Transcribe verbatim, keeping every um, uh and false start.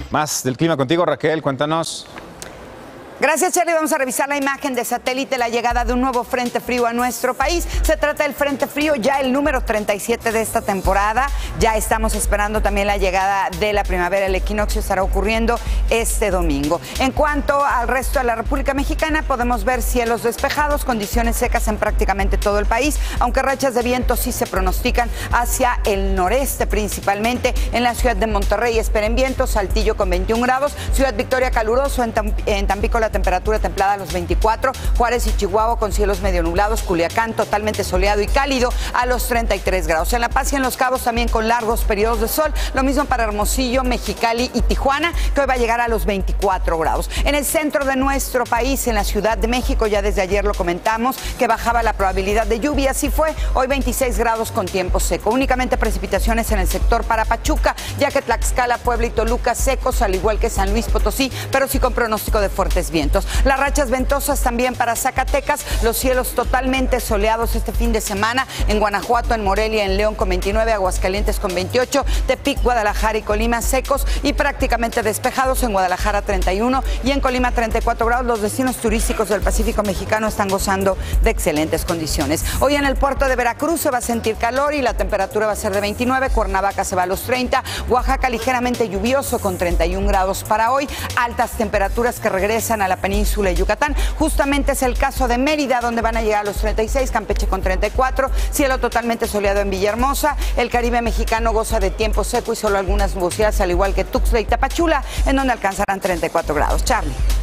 Más del clima contigo, Raquel, cuéntanos. Gracias, Charlie. Vamos a revisar la imagen de satélite, la llegada de un nuevo frente frío a nuestro país. Se trata del frente frío, ya el número treinta y siete de esta temporada. Ya estamos esperando también la llegada de la primavera. El equinoccio estará ocurriendo este domingo. En cuanto al resto de la República Mexicana, podemos ver cielos despejados, condiciones secas en prácticamente todo el país, aunque rachas de viento sí se pronostican hacia el noreste, principalmente en la ciudad de Monterrey. Esperen vientos, Saltillo con veintiún grados, Ciudad Victoria caluroso, en, Tam en Tampico la temperatura templada a los veinticuatro, Juárez y Chihuahua con cielos medio nublados, Culiacán totalmente soleado y cálido a los treinta y tres grados. En La Paz y en Los Cabos también con largos periodos de sol, lo mismo para Hermosillo, Mexicali y Tijuana, que hoy va a llegar a los veinticuatro grados. En el centro de nuestro país, en la Ciudad de México, ya desde ayer lo comentamos, que bajaba la probabilidad de lluvia, así fue, hoy veintiséis grados con tiempo seco, únicamente precipitaciones en el sector para Pachuca, ya que Tlaxcala, Puebla y Toluca secos, al igual que San Luis Potosí, pero sí con pronóstico de fuertes vientos. Las rachas ventosas también para Zacatecas, los cielos totalmente soleados este fin de semana en Guanajuato, en Morelia, en León con veintinueve, Aguascalientes con veintiocho, Tepic, Guadalajara y Colima secos y prácticamente despejados, en Guadalajara treinta y uno y en Colima treinta y cuatro grados. Los destinos turísticos del Pacífico mexicano están gozando de excelentes condiciones. Hoy en el puerto de Veracruz se va a sentir calor y la temperatura va a ser de veintinueve, Cuernavaca se va a los treinta, Oaxaca ligeramente lluvioso con treinta y un grados para hoy, altas temperaturas que regresan a la península de Yucatán. Justamente es el caso de Mérida, donde van a llegar a los treinta y seis, Campeche con treinta y cuatro, cielo totalmente soleado en Villahermosa. El Caribe mexicano goza de tiempo seco y solo algunas nubosidades, al igual que Tuxtla y Tapachula, en donde alcanzarán treinta y cuatro grados. Charlie.